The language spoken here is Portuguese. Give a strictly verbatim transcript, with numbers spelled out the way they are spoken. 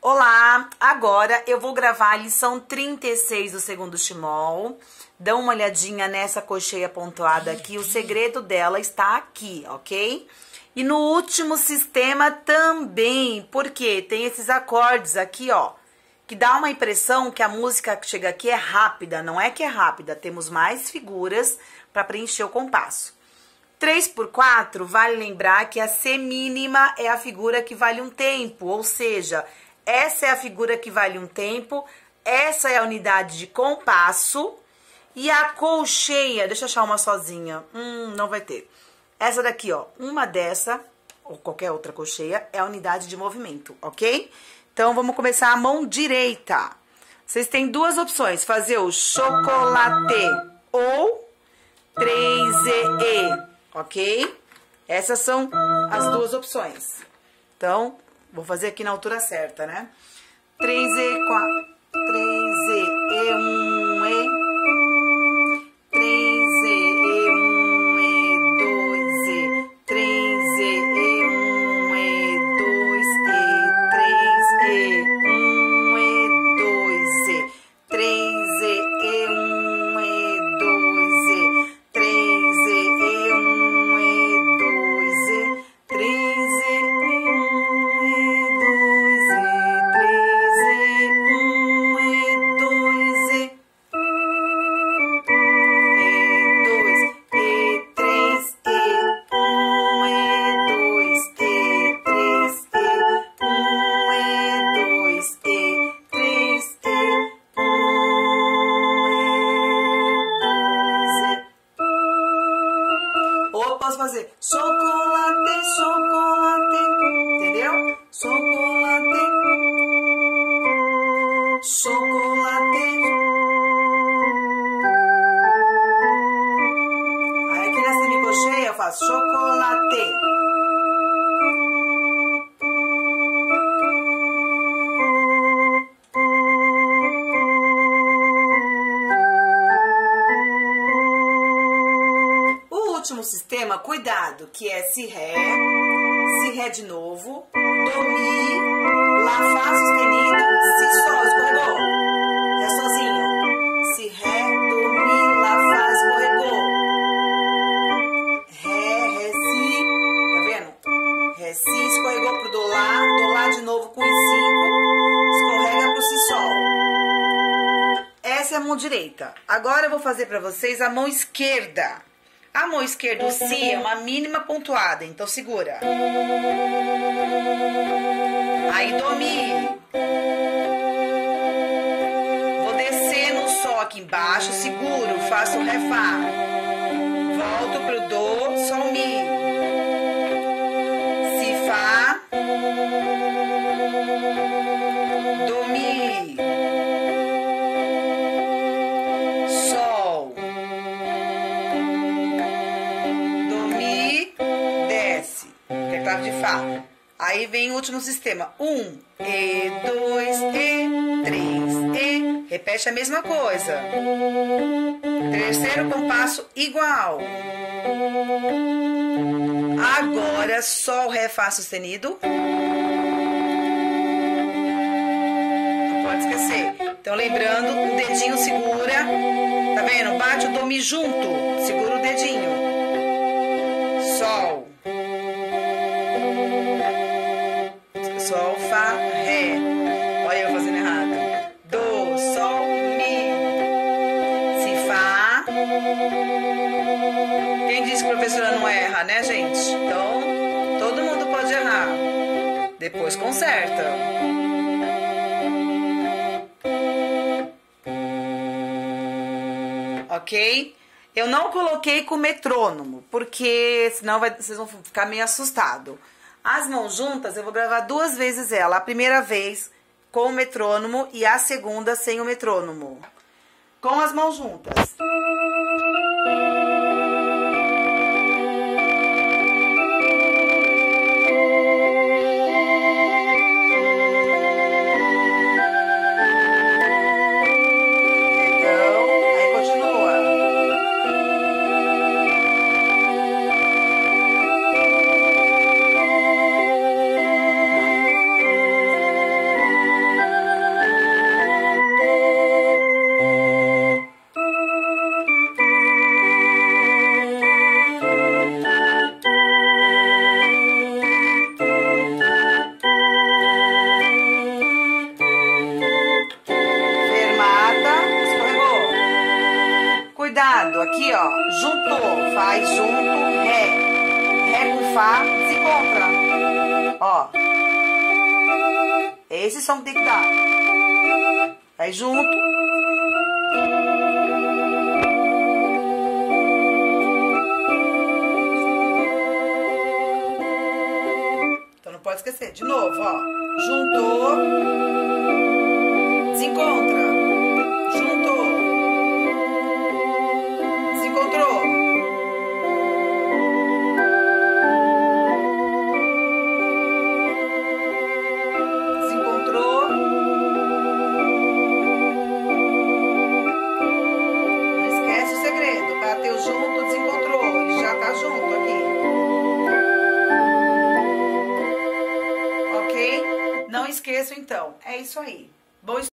Olá, agora eu vou gravar a lição trinta e seis do segundo Shimol. Dá uma olhadinha nessa cocheia pontuada aqui, o segredo dela está aqui, ok? E no último sistema também, porque tem esses acordes aqui, ó, que dá uma impressão que a música que chega aqui é rápida, não é que é rápida, temos mais figuras para preencher o compasso. três por quatro, vale lembrar que a semínima é a figura que vale um tempo, ou seja, essa é a figura que vale um tempo, essa é a unidade de compasso, e a colcheia, deixa eu achar uma sozinha, hum, não vai ter. Essa daqui, ó, uma dessa, ou qualquer outra colcheia, é a unidade de movimento, ok? Então, vamos começar a mão direita. Vocês têm duas opções, fazer o chocolate ou três e, ok? Essas são as duas opções. Então, vou fazer aqui na altura certa, né? três e quatro, três e, e um e, três e, e um e, dois e, três e, e um e, dois e, três e, um e, dois e, três e, e um e, dois e, três e, e um e, dois e, três e, posso fazer chocolate, chocolate, entendeu? Chocolate, chocolate. Aí aqui na semicocheia eu faço chocolate. Último sistema, cuidado, que é si ré, si ré de novo, do mi, lá fá sustenido, si sol, escorregou, ré sozinho, si ré, do mi, lá fá, escorregou, ré, ré, si, tá vendo? Ré, si, escorregou pro do lá, do lá de novo com o cinco, escorrega pro si sol. Essa é a mão direita. Agora eu vou fazer pra vocês a mão esquerda. A mão esquerda, o si, é uma mínima pontuada, então segura. Aí do mi. Vou descer no sol aqui embaixo, seguro, faço o ré, fá. Volto pro do, sol, mi. Si, fá. Do, mi. Sol. De Fá. Aí vem o último sistema. Um, e, dois, e, três, e. Repete a mesma coisa. Terceiro compasso igual. Agora, Sol, Ré, Fá sustenido. Não pode esquecer. Então, lembrando, o dedinho segura. Tá vendo? Bate o do mi junto. Segura o dedinho. Sol. Sol, Fá, Ré. Olha eu fazendo errado. Do, Sol, Mi. Si, Fá. Quem disse que a professora não erra, né, gente? Então, todo mundo pode errar. Depois conserta. Ok? Eu não coloquei com metrônomo, porque senão vai, vocês vão ficar meio assustados. As mãos juntas, eu vou gravar duas vezes ela. A primeira vez com o metrônomo e a segunda sem o metrônomo. Com as mãos juntas. aqui, ó, juntou, faz junto, ré. Ré com fá, desencontra. Ó. Esse som que tem que dar. Aí junto. Então não pode esquecer. De novo, ó. Juntou. Desencontra. Juntou. Desencontrou. Desencontrou. Não esquece o segredo. Bateu junto, desencontrou. E já tá junto aqui. Ok? Não esqueçam então. É isso aí. Bom